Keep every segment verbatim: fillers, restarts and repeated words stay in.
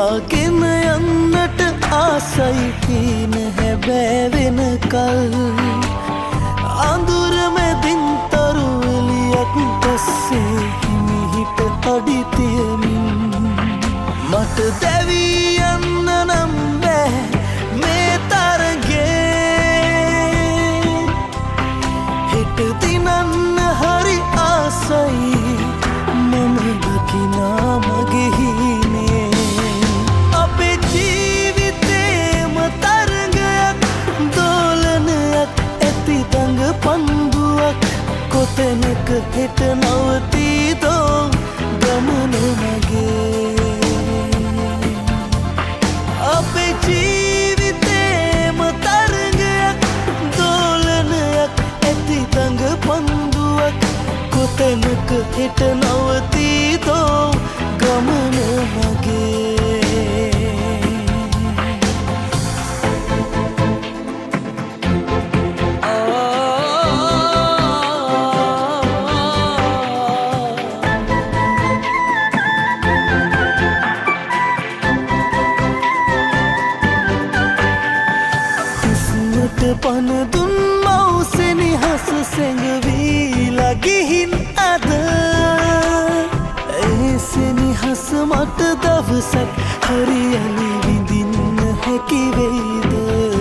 ගෙන යන්නට ආසයි කීන හැබෑවෙන කල් අඳුර මැදින් තරු එළියක් පස්සේ හිමිහිට අඩි තියමින් මට දැවී යන්න නම් බෑ මේ තරගේ හිට දිනන්න හරි ආසයි මම දකිනා මගේ හීනේ අපේ ජීවිතේම තරගයක් දෝලනයක් ඇති දඟ පන්දුවක් කොතැනක හිට නවතීදෝ ගමන මගේ අපේ ජීවිතේම තරගයක් දෝලනයක් ඇති දඟ පන්දුවක් කොතැනක හිට නවතීදෝ ගමන මගේ පනදුන් මවසෙනි හස සැඟවීලා ගිහින් අද ඒසෙනි හස මට දවසක් හරියලි විඳින්න හැකි වෙයිද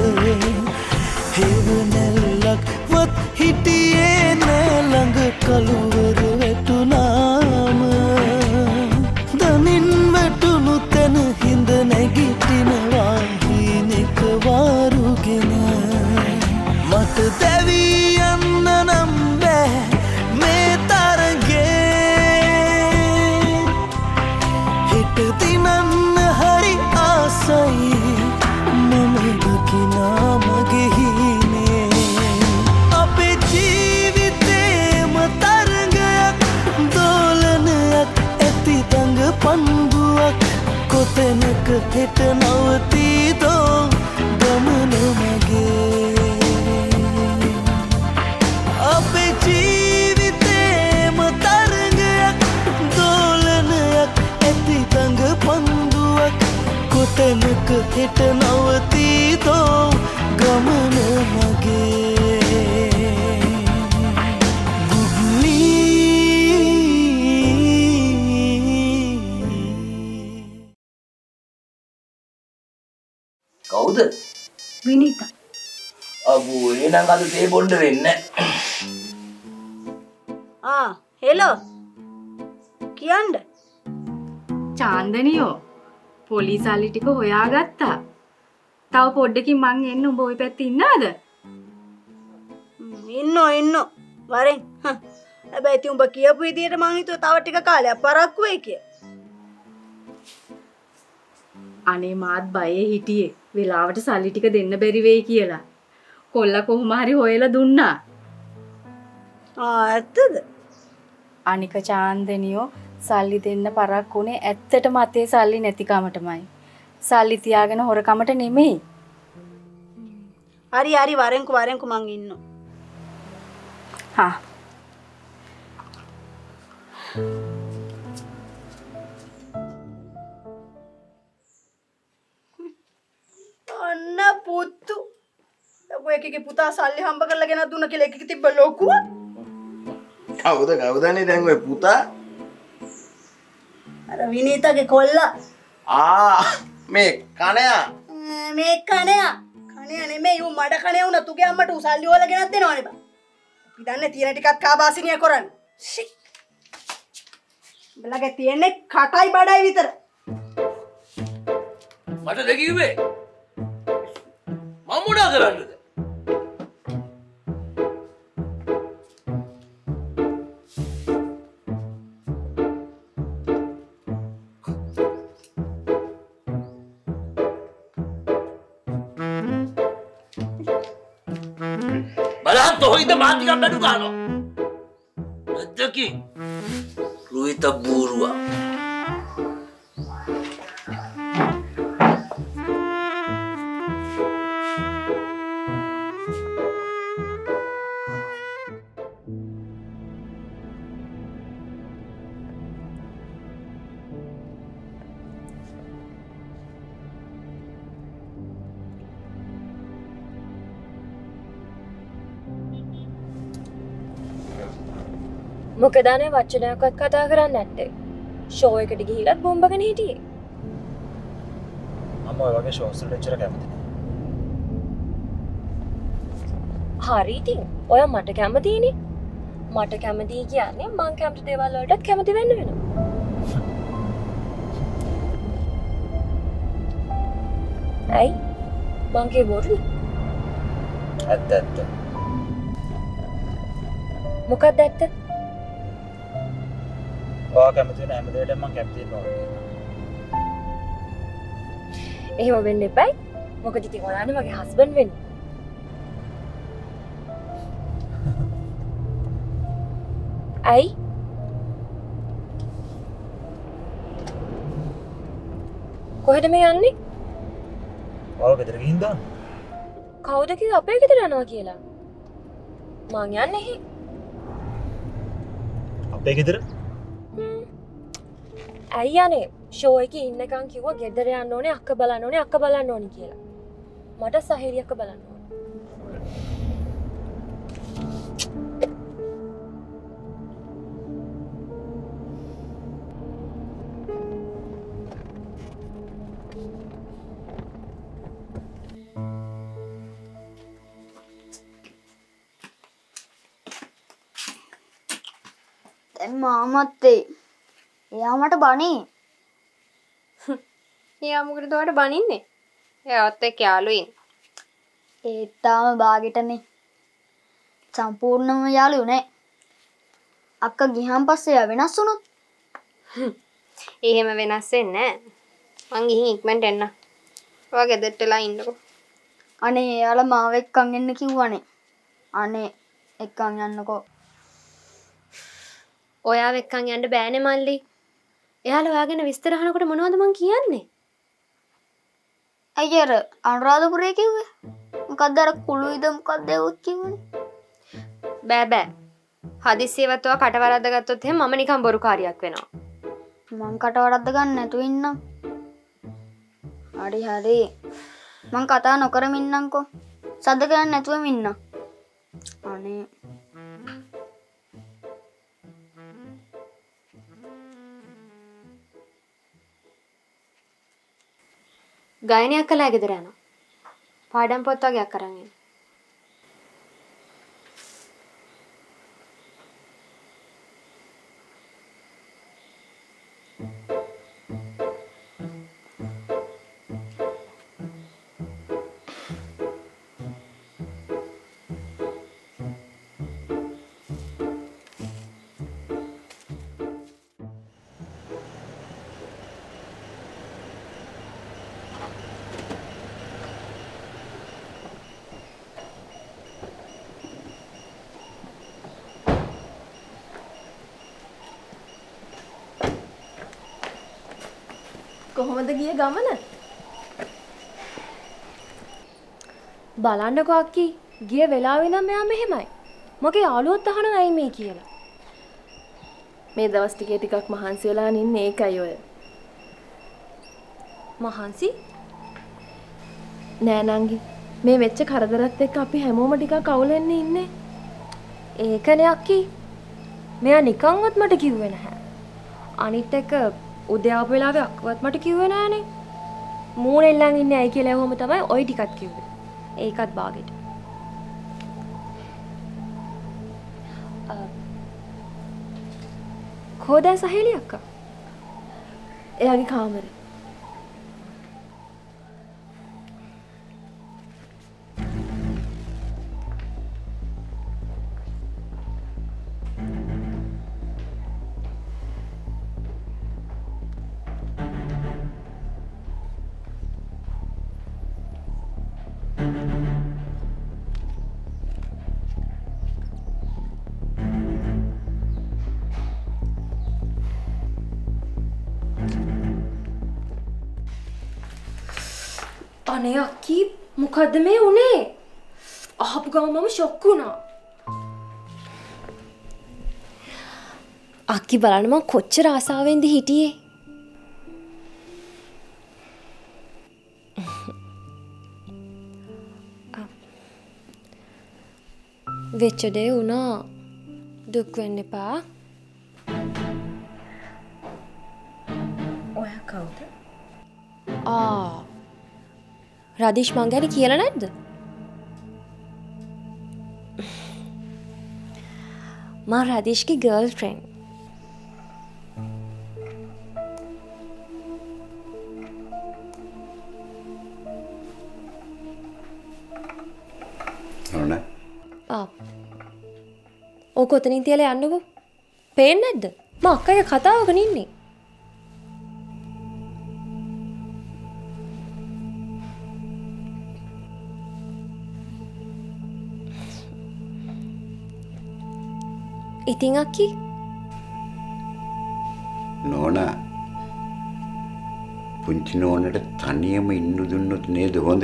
හෙවනැල්ලක් වත් හිටියේ නෑ ළඟ කළුවර වැටුනාම දනින් වැටුණු තැන හිඳ නැගිටිනවා හීනෙක වාරුගෙන මට දැවී යන්න නම් බෑ මේ තරගේ හිට දිනන්න හරි ආසයි මම දකිනා මගේ හීනේ අපේ ජීවිතේම තරගයක් දෝලනයක් ඇති දඟ පන්දුවක් කොතැනක හිට නවතීදෝ ගමන මගේ අපේ ජීවිතේම තරගයක් දෝලනයක් ඇති දඟ පන්දුවක් කොතැනක හිට නවතීදෝ ගමන මගේ කවුද? විනීතා. අබෝ එහෙනම් අද තේ බොන්න වෙන්නේ ආ හෙලෝ කියන්න චාන්දනියෝ පොලිසාලි ටික හොයාගත්තා. තව පොඩ්ඩකින් මං එන්න උඹ ওই පැත්තේ ඉන්නවද? ඉන්නෝ ඉන්නෝ වරෙන්. හැබැයි ඉතින් උඹ කියපු විදියට මං හිතුවා තව ටික කාලයක් පරක්කු වෙයි කියලා. අනේ මාත් බයේ හිටියේ වෙලාවට සල්ලි ටික දෙන්න බැරි වෙයි කියලා. කොල්ලා කොහොම හරි හොයලා දුන්නා. ආ ඇත්තද? අනික චාන්දනියෝ සල්ලි දෙන්න පරක්කුනේ ඇත්තටම අතේ සල්ලි නැතිකමටමයි. සල්ලි තියාගෙන හොරකමට නෙමෙයි. හරි හරි වරෙන්කෝ වරෙන්කෝ මං ඉන්නෝ. හා අන්න පුතු. ඔය එකගේ පුතා සල්ලි හම්බ කරලා ගෙනත් දුන්න කියලා එකක තිබ්බ ලොකුව. කවුද කවුදනේ දැන් ඔය පුතා? අර විනීතගේ කොල්ලා. ආ මේ කණයා. මේ කණයා. කණයා නෙමෙයි ඌ මඩ කණයා උන තුගේ අම්මට ඌ සල්ලි හොයලා ගෙනත් දෙනවනේ බා. අපි දන්නේ තියෙන ටිකක් කාබාසිනිය කරන්න. ෂි. බලගේ තියෙන්නේ කටයි බඩයි විතර. මට දෙකිව්වේ මම මොනා කරන්නද? බලන්න තොහිද මාතිකම් බඩු ගන්නවා. නැද්දකි රුහිත බූරුවා. මොකද අනේ වචනයක්වත් කතා කරන්නේ නැත්තේ. ෂෝ එකට ගිහිලත් බොම්බගෙන හිටියේ. අම්ම ඔය වගේ ෂෝස් වලට එච්චර කැමති නෑ. හරි ඉතින් ඔයා මට කැමතිනේ. මට කැමති කියන්නේ මං කැමති දේවල් වලටත් කැමති වෙන්න වෙනවා. ඇයි? මං කිය බොරු. ඇත්ත ඇත්ත. මොකක්ද ඇත්ත? ඔයා කැමති වෙන හැම දෙයකටම මං කැමති වෙනවා. එහෙම වෙන්න එපයි. මොකද ඉතින් ඔයානේ මගේ හස්බන්ඩ් වෙන්නේ. ඇයි? කොහෙද මේ යන්නේ? ඔයාව ගෙදර ගිහින් දාන්න. කවුද කිව්වේ අපේ ගෙදර යනවා කියලා? මං යන්නේ හි. අපේ ගෙදර? ඇයි යන්නේ? ෂෝ එකේ ඉන්නකන් කිව්වා ගෙදර යන්න ඕනේ, අක්ක බලන්න ඕනේ, අක්ක බලන්න ඕනේ කියලා. මට සහේරිය අක්ක බලන්න ඕනේ. දැන් මාමත්තේ එයා මට බණී. එයා මොකටද ඔයාලට බනින්නේ? එයාවත් එක්ක යාළුවෙන්. ඒත් තාම බාගෙටනේ. සම්පූර්ණම යාළුවෝ නෑ. අක්කා ගියන් පස්සේ එයා වෙනස් වුණොත්. එහෙම වෙනස් වෙන්නේ නෑ. මං ගිහින් ඉක්මනට එන්න. ඔයා ගෙදරට වෙලා ඉන්නකෝ. අනේ එයාලා මාව එක්කන් එන්න කිව්වනේ. අනේ එක්කන් යන්නකෝ. ඔයාව එක්කන් යන්න බෑනේ මල්ලි. එයාලා ඔයාගෙන විස්තර අහනකොට මොනවද මං කියන්නේ? අයියර අනුරාධපුරේ කිව්වේ. මොකක්ද අර කුළුයිද මොකක්ද ඒවත් කිව්වනේ. බෑ බෑ. හදිස්සියවත් ඔයා කට වරද්ද ගත්තොත් එහෙනම් මම නිකන් බොරුකාරියක් වෙනවා. මං කට වරද්ද ගන්න නැතුව ඉන්නම්. හරි හරි. මං කතා නොකරම ඉන්නම්කෝ. සද්ද කරන්නේ නැතුවම ඉන්නම්. අනේ ගායනයක් කළා ගෙදර යනවා. පාඩම් පොත් වගේක් අරන් එන්න. කොහොමද ගියේ ගමන? බලන්නකෝ අක්කි ගිය වෙලාවේ නම් මෙයා මෙහෙමයි. මගේ යාළුවොත් අහනවා ඇයි මේ කියලා. මේ දවස් ටිකේ ටිකක් මහන්සි වෙලා ඉන්නේ ඒකයි ඔය. මහන්සි? නෑ නංගි. මේ වෙච්ච කරදරත් එක්ක අපි හැමෝම ටිකක් අවුල් වෙන්නේ ඉන්නේ. ඒකනේ අක්කි. මෙයා නිකන්වත් මට කිව්වේ නැහැ. අනිත් එක උදේ ආපු වෙලාවේ අක්කවත් මට කිව්වේ නෑනේ. මූණෙල්ලන් ඉන්නේ ඇයි කියලා ඇහුවම තමයි ওই ටිකත් කිව්වේ. ඒකත් බාගෙට. කොහෙද සහේලිය අක්කා? එයාගේ කාමරේ. අනේ අක්කි මොකද්ද මේ උනේ? අහපු ගම මම ෂොක් වුණා. අක්කි බලන්න මම කොච්චර ආසාවෙන්ද හිටියේ. වෙච්ච දේ වුණා. දුක් වෙන්න එපා. කවුද? ආ රදීෂ් මං ගැන කියලා නැද්ද? මං රදීෂ්ගේ ගර්ල් ෆ්‍රෙන්ඩ්. නෝනා ආ ඕක ඔතනින් තියලා යන්නකෝ. පේන්නේ නැද්ද? මම අක්කගේ කතාවක ඉන්නේ. ඉතින් අක්කි නෝනා පුංචි නෝනට තනියම ඉන්න දුන්නොත් නේද හොඳ?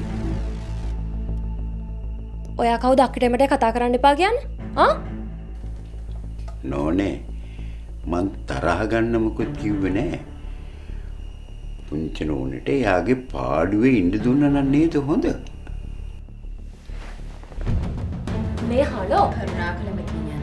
ඔයා කවුද අක්කට එමට කතා කරන්න එපා කියන්නේ? ආ නෝනේ මං තරහ ගන්න මොකුත් කිව්වේ නෑ. පුංචි නෝනට යාගේ පාඩුවේ ඉන්න දුන්නා නම් නේද හොඳ? මේ හලෝ කරුණාකර මෙතන යන්න.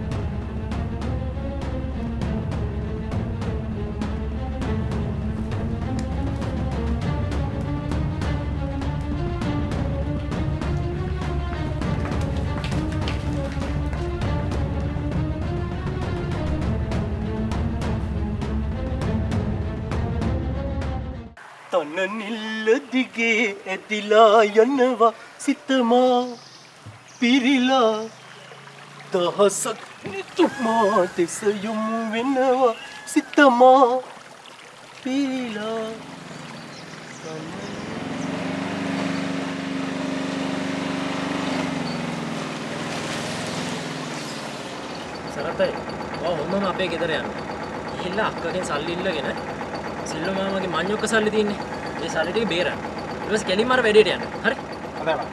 තන නිල්ල දිගේ ඇදිලා යනවා සිතමා පිරිලා දහසක් නිතුමා දෙස යොමු වෙනවා සිතමා පිරිලා සරතයි ඔය හොන්නම අපේ ගෙදර යන්න. ගිහිල්ලා අක්කගෙන් සල්ලි ඉල්ලගෙන සිල්ලෝ මාමගේ මඤ්ඤොක්ක සල්ලි තියෙන්නේ. ඒ සල්ලි ටික බේරන්න. ඊට පස්සේ කෙලින්ම අර වැඩේට යන්න. හරි? හොඳයි බා.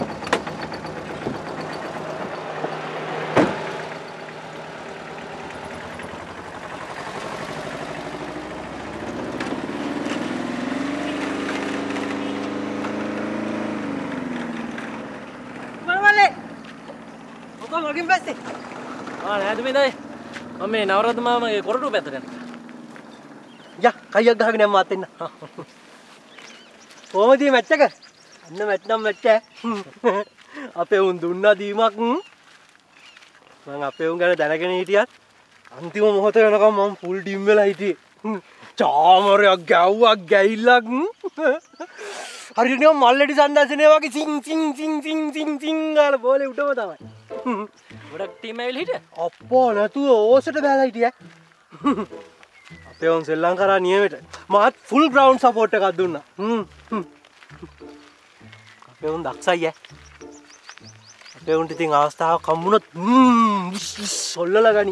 මරවලේ. මොකද මගින් බැස්සේ? ආ නෑද මේ දයි. මම මේ නවරත්න මාමගේ කොරටුව පැත්තට යනවා. යා කයියක් ගහගෙන යන්න මාත් එන්න. කොහමද මේ මැච් එක? අන්න මැච් නම් මැච් එක. අපේ උන් දුන්නා දීමක්. මම අපේ උන් ගැන දැනගෙන හිටියත් අන්තිම මොහොත වෙනකම් මම ෆුල් ටීම් වෙලා හිටියේ. චාමරයක් ගැව්වා ගැයිලක්. හරියට නිකන් මල්ලෙඩි සන්දර්ශනය වගේ සිං සිං සිං සිං සිං සිං ගාලා බෝලේ උඩම තමයි. ගොඩක් ටීම් ඇවිල්ලා හිටියා. අප්පා නැතුව ඕසට බෑලා හිටියා. අපේ උන් ශ්‍රී ලංකාවේ නියමෙට මාත් ෆුල් ග්‍රවුන්ඩ් සපෝට් එකක් දුන්නා. හ්ම්. අපේ උන් දක්ෂයි ඈ. අපේ උන්ට ඉතින් අවස්ථාවක් හම්බුනොත් හ්ම් සොල්ලලා ගනි.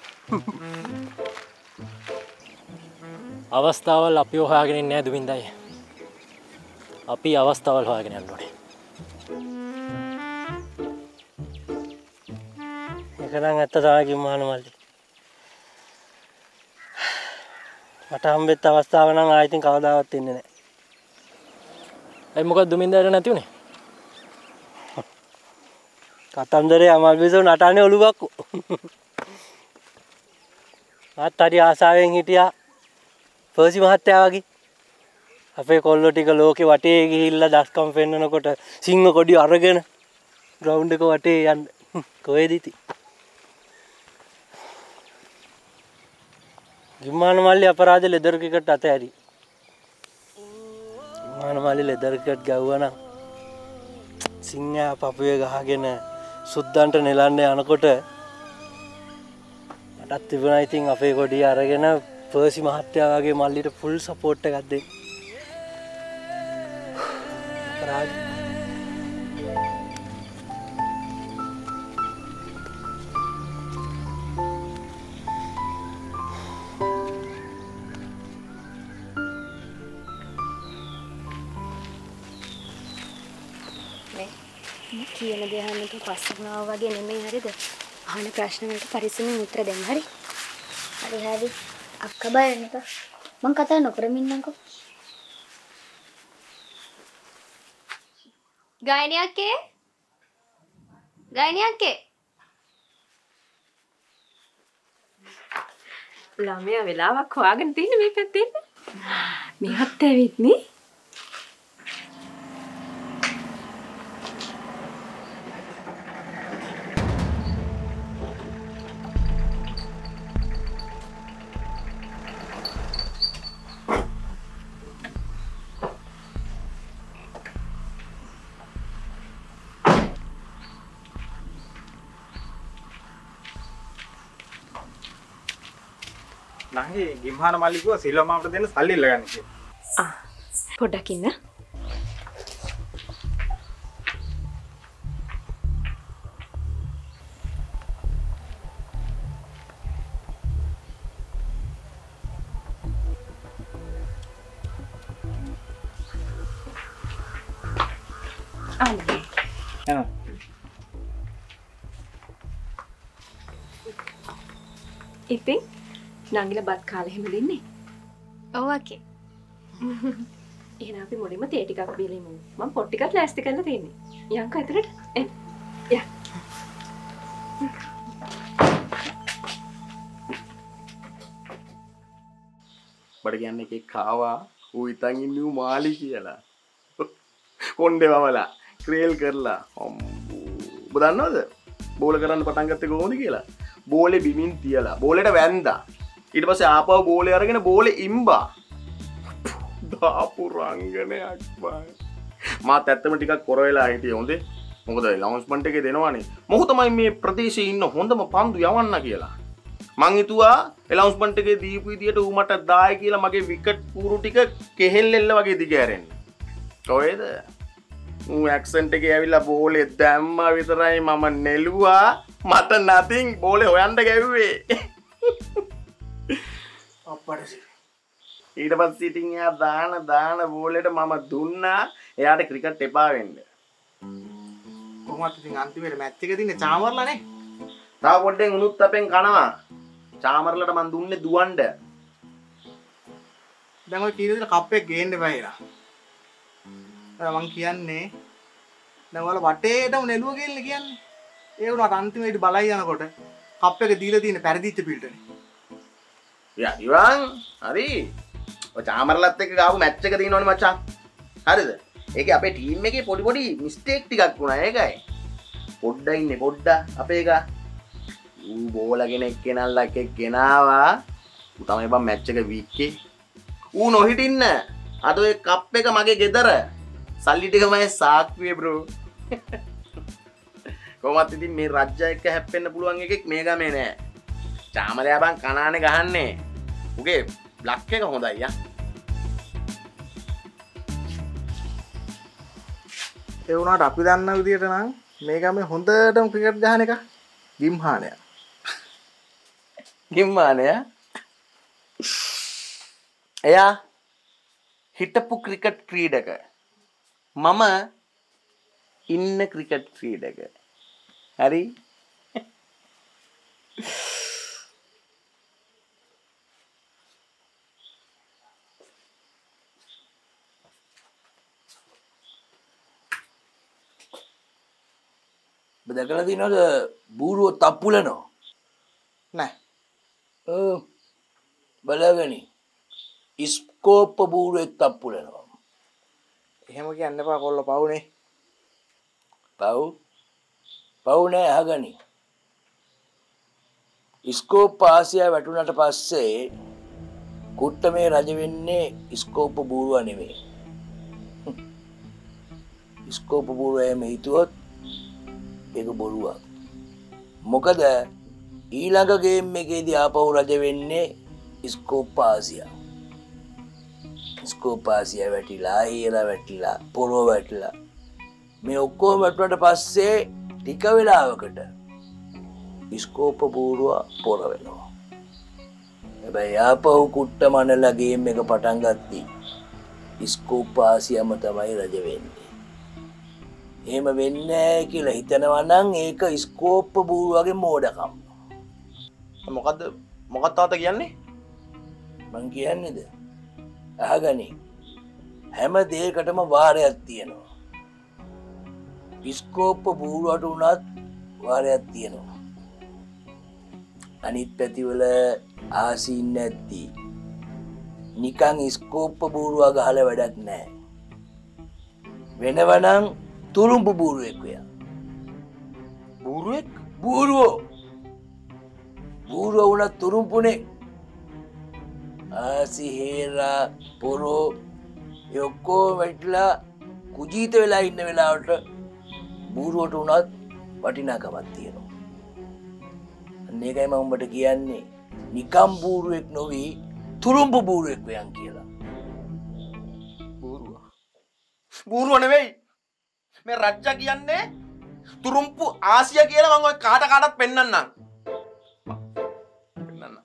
අවස්ථාවල් අපි හොයාගෙන ඉන්නේ නෑ දුමින්දයි. අපි අවස්ථාවල් හොයාගෙන යන්න ඕනේ. ඒක නම් ඇත්ත තමයි කිම්මාන මල්ලි. මට හම්බෙච්ච අවස්ථාව නම් ආයෙත් කවදාවත් එන්නේ නැහැ. ඒ මොකද දුමින්දට නැති උනේ? කතන්දරේ අමල් බිසෝ නටන්නේ ඔළුවක්කෝ. මාත් හරි ආසාවෙන් හිටියා පර්සි මහත්තයා වගේ. අපේ කොල්ලෝ ටික ලෝකේ වටේ ගිහිල්ලා දස්කම් පෙන්නනකොට සිංහ කොඩි අරගෙන ග්‍රවුන්ඩ් එක වටේ යන්න. කොහෙද ඉතින්? ගිම්මාන මල්ලි අපරාධ ලෙදර් ක්‍රිකට් අතහැරි. ගිම්මාන මල්ලි ලෙදර් ක්‍රිකට් ගැව්වා නම් සිංහයා පපුවේ ගහගෙන සුද්දන්ට නෙලන්න යනකොට මටත් තිබුණා ඉතින් අපේ කොඩිය අරගෙන පර්සි මහත්තයා වගේ මල්ලිට ෆුල් සපෝට් එකක් දෙන්න. අපරාධ කියන දේ අහන්නට පස්සෙන්ව වගේ නෙමෙයි හරිද? අහන ප්‍රශ්න වලට පරිස්සමෙන් උත්තර දෙන්න හරි? හරි හරි. අක්කා බය වෙන්න එපා. මං කතා නොකරමින් ඉන්නම්කෝ. ගායනී අක්කේ? ගායනී අක්කේ? ළමයා වෙලාවක් හොයාගෙන තින්නේ මේ පැත්තේ ඉන්න. මෙහත් ඇවිත්නේ. නංගි ගිම්හාන මල්ලි කිව්වා සිල්වා මාමට දෙන්න සල්ලි ඉල්ලගන්න කියලා. ආ පොඩ්ඩක් ඉන්න. අනේ. එනවා. ඉතින් නංගිල බත් කාලා එහෙම දෙන්නේ. ඔව් අකේ. එහෙනම් අපි මුලින්ම තේ ටිකක් බීලිමු. මම පොත් ටිකක් ලෑස්ති කරලා තියෙන්නේ. යන්කෝ ඇතුළට. එන්න. යා. බඩ කියන්නේ එකෙක් කාවා ඌ ඉතින් ඉන්නු මාලි කියලා. කොණ්ඩේ වවලා ක්‍රේල් කරලා. ඔබ දන්නවද? බෝල කරන්න පටන් ගත්තේ කොහොමද කියලා? බෝලේ බිමින් තියලා බෝලෙට වැන්දා. ඊට පස්සේ ආපහු බෝලේ අරගෙන බෝලේ ඉම්බා. දාපු රංගනයක් බං. මාත් ඇත්තම ටිකක් කොර වෙලා හිටියේ හොඳේ. මොකද ලවුන්ස්මන්ට් එකේ දෙනවනේ. මොහු තමයි මේ ප්‍රදේශයේ ඉන්න හොඳම පන්දු යවන්න කියලා. මං හිතුවා එලවුන්ස්මන්ට් එකේ දීපු විදියට ඌ මට දායි කියලා මගේ විකට් කූරු ටික කෙහෙල්ලෙල්ල වගේ දිගෑරෙන්න. කොහෙද? ඌ ඇක්සන්ට් එකේ ඇවිල්ලා බෝලේ දැම්මා විතරයි මම නෙළුවා. මට nothing බෝලේ හොයන්න ගැව්වේ. අප්පඩ ඊට පස්සේ ඉතින් එයා දාන දාන බෝලෙට මම දුන්නා. එයාට ක්‍රිකට් එපා වෙන්න. කොහොමද ඉතින් අන්තිමේට මැච් එක දින්නේ චාමර්ලා නේ? තාම පොඩ්ඩෙන් උනුත් අපෙන් කනවා. චාමර්ලට මං දුන්නේ දුවන්න. දැන් ඔය කීරේ විතර කප් එක ගේන්න එපා කියලා. මං කියන්නේ දැන් ඔයාලා වටේටම නෙළුව ගෙල්ල කියන්නේ. ඒ වුණාට අන්තිමේට බලයි යනකොට කප් එක දීලා තියෙන පෙරදිච්ච පිල්ටනේ. යා ඉවන් හරි. ඔය චාමර්ලත් එක්ක ගාපු මැච් එක දිනනවනේ මචං. හරිද? ඒකේ අපේ ටීම් එකේ පොඩි පොඩි මිස්ටේක් ටිකක් වුණා ඒකයි. පොඩ්ඩ ඉන්නේ පොඩ්ඩ අපේ එක. ඌ බෝලගෙන එක්කෙනල්ලා එකෙක් ගෙනාවා. ඌ තමයි බං මැච් එක වීක්කේ. ඌ නොහිටින්න. අද ඔය කප් එක මගේ ගෙදර. සල්ලි ටික මම සාක්කුවේ බ්‍රෝ. කොහොමත් ඉතින් මේ රජ්ජා එක්ක හැප්පෙන්න පුළුවන් එකෙක් මේ ගමේ නෑ. චාමරයා බං කනානේ ගහන්නේ. උගේ බ්ලක් එක හොඳයි යා. ඒ වුණාට අපි දන්න විදියට නම් මේ ගමේ හොඳටම ක්‍රිකට් ගහන එක ගිම්හානයා. ගිම්හානයා? එයා හිටපු ක්‍රිකට් ක්‍රීඩක. මම ඉන්න ක්‍රිකට් ක්‍රීඩක. හරි? දැකලා තියෙනවද බූරුව තප්පුලනවා? නෑ. ඔව්. බලගනි. ඉස්කෝප්ප බූරුවෙක් තප්පුලනවා. එහෙම කියන්න එපා කොල්ල පවුනේ. පව්? පව් නෑ අහගනි. ඉස්කෝප්ප ආසියා වැටුණට පස්සේ කුට්ටමේ රජ වෙන්නේ ඉස්කෝප්ප බූරුව නෙමෙයි. ඉස්කෝප්ප බූරුව එහෙම හිතුවොත් ඒක බොරුවක්. මොකද ඊළඟ ගේම් එකේදී ආපහු රජ වෙන්නේ ඉස්කෝප් ආසියා. ඉස්කෝප් ආසියා වැටිලා, ඊලා වැටිලා, පොරෝ වැටිලා. මේ ඔක්කොම වැටුණාට පස්සේ ටික වෙලාවකට ඉස්කෝප් බූරුව පොර වෙනවා. හැබැයි ආපහු කුට්ට මනලා ගේම් එක පටන් ගත්තා. ඉස්කෝප් ආසියාම තමයි රජ වෙන්නේ. එහෙම වෙන්නේ නැහැ කියලා හිතනවා නම් ඒක ස්කෝප් බූරුවගේ මෝඩකම්. මොකද්ද මොකක්ද තාත්තා කියන්නේ? මං කියන්නේද? අහගනි. හැම දෙයකටම වාරයක් තියෙනවා. ස්කෝප් බූරුවට උනත් වාරයක් තියෙනවා. අනිත් පැතිවල ආසීන් නැද්දි නිකං ස්කෝප්ප බූරුවා ගහලා වැඩක් නැහැ. වෙනවනම් තුරුම්පු බූරුවෙක් වෙයා. බූරුවෙක්? බූරුවෝ. බූරුවෝ වුණා තුරුම්පුනේ. ආසි හේරා පොරෝ යොක්කෝ වැටලා කුජීත වෙලා ඉන්න වෙලාවට බූරුවට උනත් වටිනාකමක් තියෙනවා. අන්න ඒකයි මම උඹට කියන්නේ නිකම් බූරුවෙක් නොවි තුරුම්පු බූරුවෙක් වෙයන් කියලා. බූරුවා. බූරුව නෙවෙයි. මේ රජ්ජා කියන්නේ තුරුම්පු ආසියා කියලා මම ඔය කාට කාටත් පෙන්නන්නම්. පෙන්නන්න.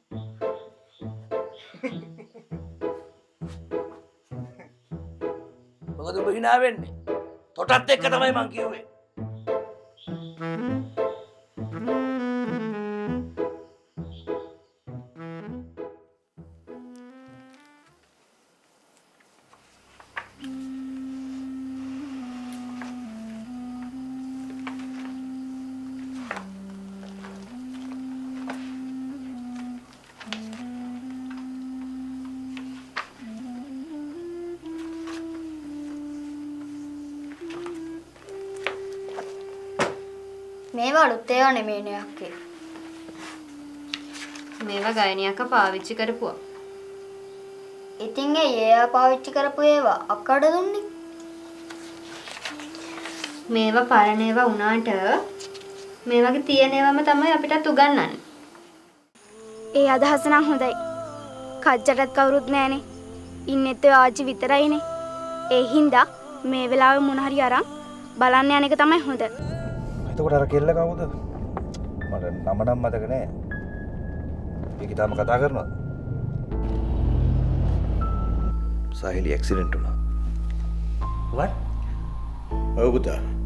මොකද ඔබ hina වෙන්නේ? තොටත් එක්ක තමයි මං කිව්වේ. මේවා අලුත් ඒවා නෙමෙයිනේ අක්කේ. මේවා ගයනියක පාවිච්චි කරපුවා. ඉතින් ඒ ඒවා පාවිච්චි කරපු ඒවා අක්කට දුන්නේ. මේවා පරණ ඒවා වුණාට මේ වගේ තියෙන ඒවාම තමයි අපිටත් උගන්වන්නේ. ඒ අදහස නම් හොඳයි. කච්චටත් කවුරුත් නැහනේ. ඉන්නෙත් ඔය ආච්චි විතරයිනේ. ඒ හින්දා මේ වෙලාවේ මොන හරි අරන් බලන්න යන එක තමයි හොඳ. එතකොට අර කෙල්ල කවුද? මට නම නම් මතක නෑ. ඒක තාම කතා කරනවද? සාහිලි ඇක්සිඩන්ට් වුණා. what? ඔව් පුතා.